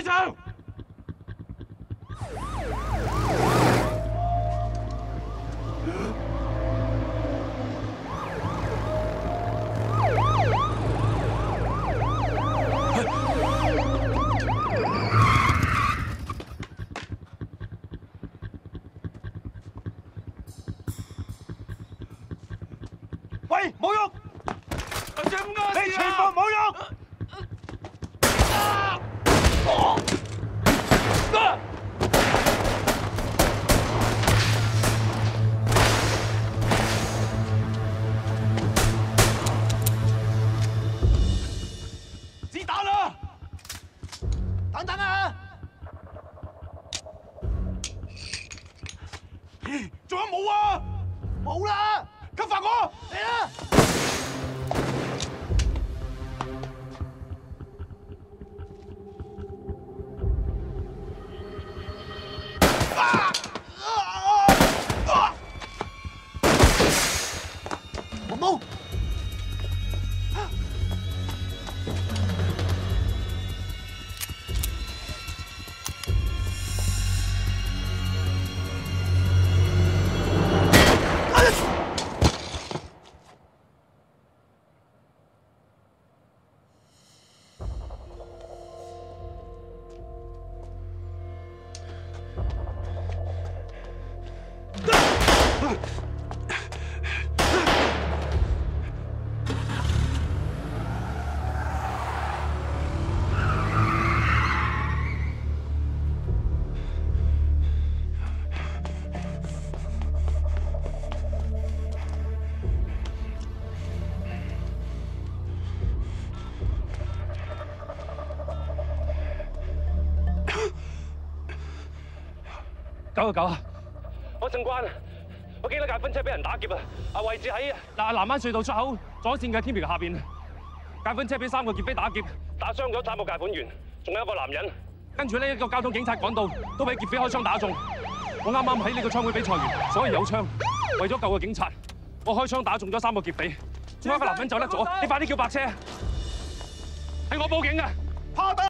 上！ 喂，冇喐！你全部冇喐！ 子彈啊！ 等等啊！ 仲有冇啊？ 冇啦！ 吸發我！ 嚟啦！ 我冇。 999啊！我正關，我見到架分車俾人打劫啊！位置喺南灣隧道出口左線嘅天橋下邊。架分車俾3個劫匪打劫，打傷咗3個解款員，仲有一個男人。跟住呢一個交通警察趕到，都俾劫匪開槍打中。我啱啱喺呢個槍會比賽完，所以有槍。為咗救個警察，我開槍打中咗3個劫匪，仲有一個男人走甩咗。你快啲叫白車！係我報警嘅。